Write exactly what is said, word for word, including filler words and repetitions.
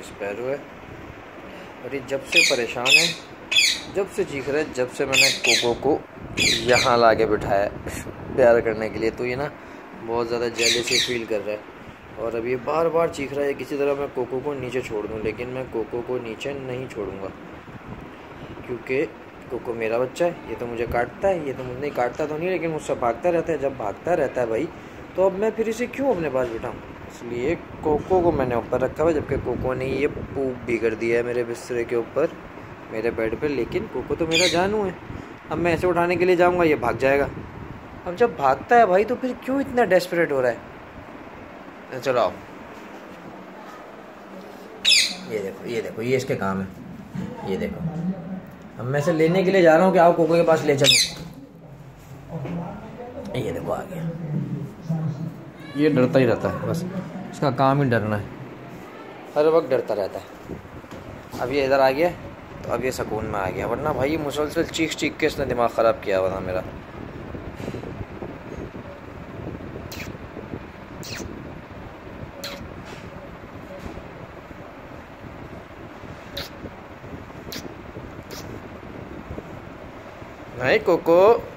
Sparrow है और ये जब से परेशान है, जब से चीख रहा है, जब से मैंने कोको को यहाँ ला के बिठाया प्यार करने के लिए, तो ये ना बहुत ज़्यादा जेलसी फील कर रहा है और अब ये बार बार चीख रहा है किसी तरह मैं कोको को नीचे छोड़ दूँ, लेकिन मैं कोको को नीचे नहीं छोड़ूंगा क्योंकि कोको मेरा बच्चा है। ये तो मुझे काटता है, ये तो मुझे नहीं काटता तो नहीं, लेकिन मुझसे भागता रहता है। जब भागता रहता है भाई, तो अब मैं फिर इसे क्यों अपने पास बिठाऊँ? इसलिए कोको को मैंने ऊपर रखा हुआ, जबकि कोको ने ये पूप भी कर दिया है मेरे बिस्तर के ऊपर, मेरे बेड पर। लेकिन कोको तो मेरा जानू है, अब मैं ऐसे उठाने के लिए जाऊँगा, ये भाग जाएगा। अब जब भागता है भाई, तो फिर क्यों इतना डेस्परेट हो रहा है? चलो आओ, ये देखो, ये देखो, ये इसके काम है, ये देखो। अब मैं इसे लेने के लिए जा रहा हूँ कि आओ कोको के पास ले चलो। ये देखो आ गया। ये डरता ही रहता है, बस इसका काम ही डरना है, हर वक्त डरता रहता है। अब ये इधर आ गया तो अब ये सुकून में आ गया, वरना भाई ये मुसलसल चीख चीख के इसने दिमाग ख़राब किया हुआ था मेरा। नहीं कोको,